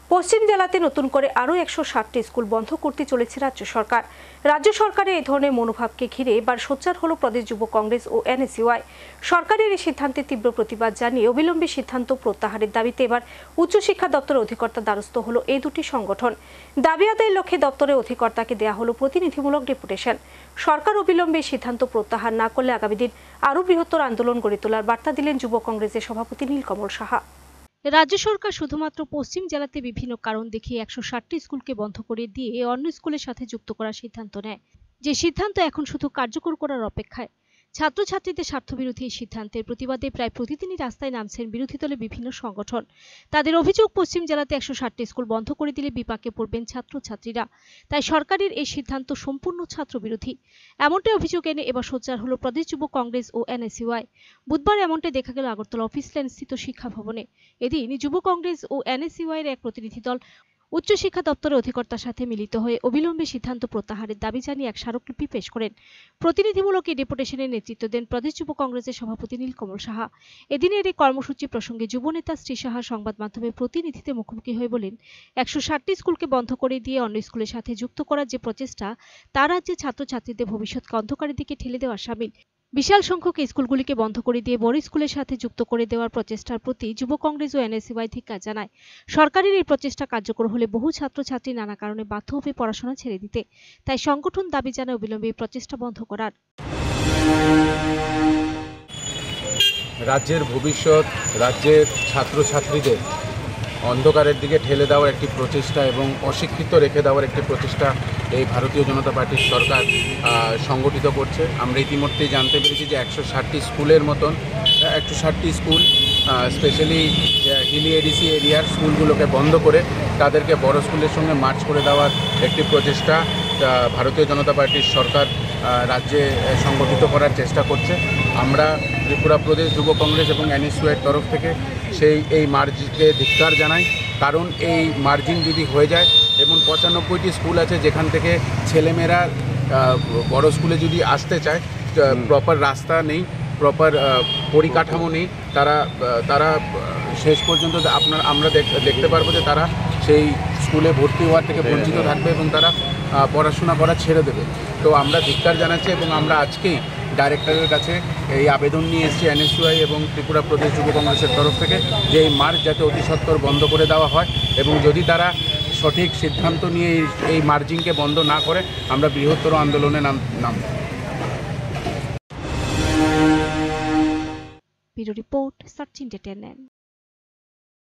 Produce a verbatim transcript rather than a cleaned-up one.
পশ্চিম জেলাতে নতুন করে আরও একশো ষাটটি স্কুল বন্ধ করতে চলেছে রাজ্য সরকার। রাজ্য সরকারের এই ধরনের মনোভাবকে ঘিরে এবার সোচ্চার হল প্রদেশ যুব কংগ্রেস ও এনএসইউআই। সরকারের এই সিদ্ধান্তে তীব্র প্রতিবাদ জানিয়ে অবিলম্বে সিদ্ধান্ত প্রত্যাহারের দাবিতে এবার উচ্চশিক্ষা দপ্তরের অধিকর্তার দ্বারস্থ হল এই দুটি সংগঠন। দাবি আদায়ের লক্ষ্যে দপ্তরের অধিকর্তাকে দেয়া হল প্রতিনিধিমূলক ডেপুটেশন। সরকার অবিলম্বে সিদ্ধান্ত প্রত্যাহার না করলে আগামী দিন আরও বৃহত্তর আন্দোলন গড়ে তোলার বার্তা দিলেন যুব কংগ্রেসের সভাপতি নীলকমল সাহা। রাজ্য সরকার শুধুমাত্র পশ্চিম জেলাতে বিভিন্ন কারণ দেখিয়ে একশো ষাটটি স্কুলকে বন্ধ করে দিয়ে অন্য স্কুলের সাথে যুক্ত করার সিদ্ধান্ত নেয়, যে সিদ্ধান্ত এখন শুধু কার্যকর করার অপেক্ষায়। ছাত্রছাত্রীদের স্বার্থবিরোধী এই সিদ্ধান্তের প্রতিবাদে প্রায় প্রতিদিনই রাস্তায় নামছেন বিরোধী দলের বিভিন্ন সংগঠন। তাদের অভিযোগ, পশ্চিম জেলাতে একশো ষাটটি স্কুল বন্ধ করে দিলে বিপাকে পড়বেন ছাত্রছাত্রীরা। তাই সরকারের এই সিদ্ধান্ত সম্পূর্ণ ছাত্রবিরোধী, এমনটাই অভিযোগ এনে এবার সোচ্চার হল প্রদেশ যুব কংগ্রেস ও এনএসইউআই। বুধবার এমনটাই দেখা গেল আগরতলা অফিস লাইন স্থিত শিক্ষা ভবনে। এদিন যুব কংগ্রেস ও এনএসইউআই এর এক প্রতিনিধি দল উচ্চশিক্ষা দপ্তরের অধিকর্তার সাথে মিলিত হয়ে অবিলম্বে সিদ্ধান্ত প্রত্যাহারের দাবি জানিয়ে এক স্মারকলিপি পেশ করেন। প্রতিনিধিমূলক এই ডেপুটেশনের নেতৃত্ব দেন প্রদেশ যুব কংগ্রেসের সভাপতি নীলকমল সাহা। এদিনের এই কর্মসূচি প্রসঙ্গে যুবনেতা শ্রী সাহা সংবাদ মাধ্যমের প্রতিনিধিদের মুখোমুখি হয়ে বলেন, একশো ষাটটি স্কুলকে বন্ধ করে দিয়ে অন্য স্কুলের সাথে যুক্ত করার যে প্রচেষ্টা, তা রাজ্যে ছাত্রছাত্রীদের ভবিষ্যৎকে অন্ধকারের দিকে ঠেলে দেওয়া শামিল। বিশাল সংখ্যক স্কুলগুলিকে বন্ধ করে দিয়ে বড় স্কুলের সাথে যুক্ত করে দেওয়ার প্রচেষ্টার প্রতি যুব কংগ্রেস ও এনএসইউআই ধিক্কার জানায়। সরকারের এই প্রচেষ্টা কার্যকর হলে বহু ছাত্রছাত্রী নানা কারণে বাধ্য হবে পড়াশোনা ছেড়ে দিতে। তাই সংগঠন দাবি জানায় অবিলম্বে এই প্রচেষ্টা বন্ধ করার। রাজ্যের ভবিষ্যৎ, রাজ্যের ছাত্রছাত্রীদের অন্ধকারের দিকে ঠেলে দেওয়ার একটি প্রচেষ্টা এবং অশিক্ষিত রেখে দেওয়ার একটি প্রচেষ্টা এই ভারতীয় জনতা পার্টির সরকার সংগঠিত করছে। আমরা ইতিমধ্যেই জানতে পেরেছি যে একশো ষাটটি স্কুলের মতন একশো ষাটটি স্কুল স্পেশালি হিলি এডিসি এরিয়ার স্কুলগুলোকে বন্ধ করে তাদেরকে বড় স্কুলের সঙ্গে মার্চ করে দেওয়ার একটি প্রচেষ্টা ভারতীয় জনতা পার্টির সরকার রাজ্যে সংগঠিত করার চেষ্টা করছে। আমরা ত্রিপুরা প্রদেশ যুব কংগ্রেস এবং এনএসইউআইয়ের তরফ থেকে সেই এই মার্জিনকে ধিক্কার জানাই। কারণ এই মার্জিন যদি হয়ে যায় এবং পঁচানব্বইটি স্কুল আছে যেখান থেকে ছেলেমেয়েরা বড় স্কুলে যদি আসতে চায়, প্রপার রাস্তা নেই, প্রপার পরিকাঠামো নেই, তারা তারা শেষ পর্যন্ত আপনার আমরা দেখতে পারবো যে তারা সেই স্কুলে ভর্তি হওয়ার থেকে বঞ্চিত থাকবে এবং তারা পড়াশোনা করা ছেড়ে দেবে। তো আমরা ধিক্কার জানাচ্ছি এবং আমরা আজকেই ডাইরেক্টরের কাছে এই আবেদন নিয়ে এসেছি এনএসইউআই এবং ত্রিপুরা প্রদেশ যুব কংগ্রেসের তরফ থেকে, যে এই মার্চ যাতে অতি সত্বর বন্ধ করে দেওয়া হয় এবং যদি তারা সঠিক সিদ্ধান্ত নিয়ে এই মার্জিনকে বন্ধ না করে আমরা বৃহত্তর আন্দোলনে নাম নামব। Bureau report, search entertainment.